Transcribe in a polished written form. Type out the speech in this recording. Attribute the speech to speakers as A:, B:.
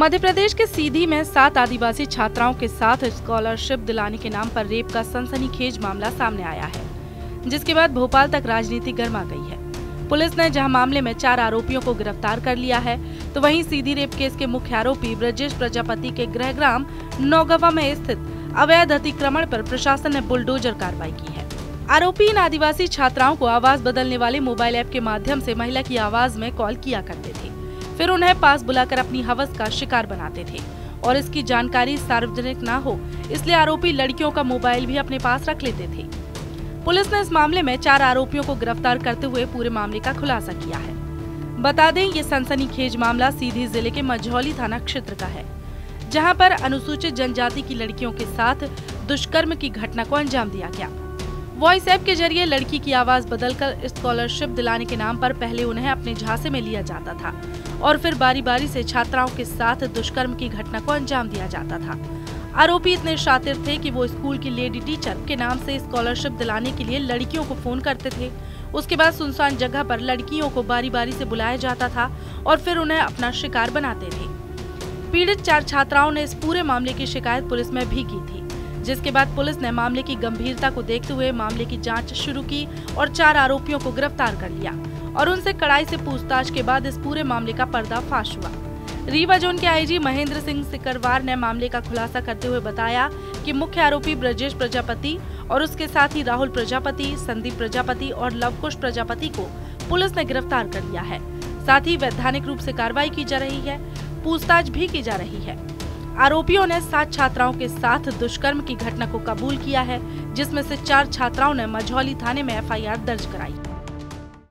A: मध्य प्रदेश के सीधी में 7 आदिवासी छात्राओं के साथ स्कॉलरशिप दिलाने के नाम पर रेप का सनसनीखेज मामला सामने आया है, जिसके बाद भोपाल तक राजनीति गर्मा गई है। पुलिस ने जहां मामले में 4 आरोपियों को गिरफ्तार कर लिया है, तो वहीं सीधी रेप केस के मुख्य आरोपी ब्रजेश प्रजापति के गृहग्राम नौगवा में स्थित अवैध अतिक्रमण पर प्रशासन ने बुलडोजर कार्रवाई की है। आरोपी इन आदिवासी छात्राओं को आवाज बदलने वाले मोबाइल ऐप के माध्यम से महिला की आवाज में कॉल किया करते थे, फिर उन्हें पास बुलाकर अपनी हवस का शिकार बनाते थे और इसकी जानकारी सार्वजनिक न हो, इसलिए आरोपी लड़कियों का मोबाइल भी अपने पास रख लेते थे। पुलिस ने इस मामले में 4 आरोपियों को गिरफ्तार करते हुए पूरे मामले का खुलासा किया है। बता दें, ये सनसनीखेज मामला सीधी जिले के मझौली थाना क्षेत्र का है, जहां पर अनुसूचित जनजाति की लड़कियों के साथ दुष्कर्म की घटना को अंजाम दिया गया। वॉइस ऐप के जरिए लड़की की आवाज बदलकर स्कॉलरशिप दिलाने के नाम पर पहले उन्हें अपने झांसे में लिया जाता था और फिर बारी बारी से छात्राओं के साथ दुष्कर्म की घटना को अंजाम दिया जाता था। आरोपी इतने शातिर थे कि वो स्कूल की लेडी टीचर के नाम से स्कॉलरशिप दिलाने के लिए लड़कियों को फोन करते थे। उसके बाद सुनसान जगह पर लड़कियों को बारी बारी से बुलाया जाता था और फिर उन्हें अपना शिकार बनाते थे। पीड़ित 4 छात्राओं ने इस पूरे मामले की शिकायत पुलिस में भी की थी, जिसके बाद पुलिस ने मामले की गंभीरता को देखते हुए मामले की जांच शुरू की और 4 आरोपियों को गिरफ्तार कर लिया और उनसे कड़ाई से पूछताछ के बाद इस पूरे मामले का पर्दाफाश हुआ। रीवा जोन के आईजी महेंद्र सिंह सिकरवार ने मामले का खुलासा करते हुए बताया कि मुख्य आरोपी ब्रजेश प्रजापति और उसके साथी राहुल प्रजापति, संदीप प्रजापति और लवकुश प्रजापति को पुलिस ने गिरफ्तार कर लिया है। साथ ही वैधानिक रूप से कार्रवाई की जा रही है, पूछताछ भी की जा रही है। आरोपियों ने 7 छात्राओं के साथ दुष्कर्म की घटना को कबूल किया है, जिसमें से 4 छात्राओं ने मझौली थाने में FIR दर्ज कराई।